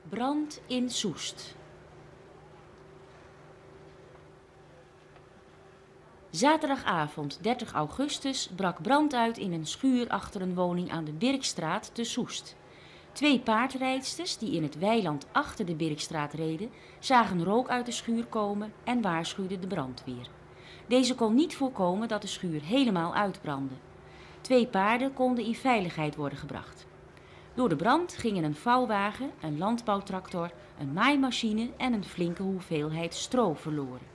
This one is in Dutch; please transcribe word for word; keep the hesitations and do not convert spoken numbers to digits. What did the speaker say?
Brand in Soest. Zaterdagavond dertig augustus brak brand uit in een schuur achter een woning aan de Birkstraat te Soest. Twee paardrijdsters die in het weiland achter de Birkstraat reden, zagen rook uit de schuur komen en waarschuwden de brandweer. Deze kon niet voorkomen dat de schuur helemaal uitbrandde. Twee paarden konden in veiligheid worden gebracht. Door de brand gingen een vouwwagen, een landbouwtractor, een maaimachine en een flinke hoeveelheid stro verloren.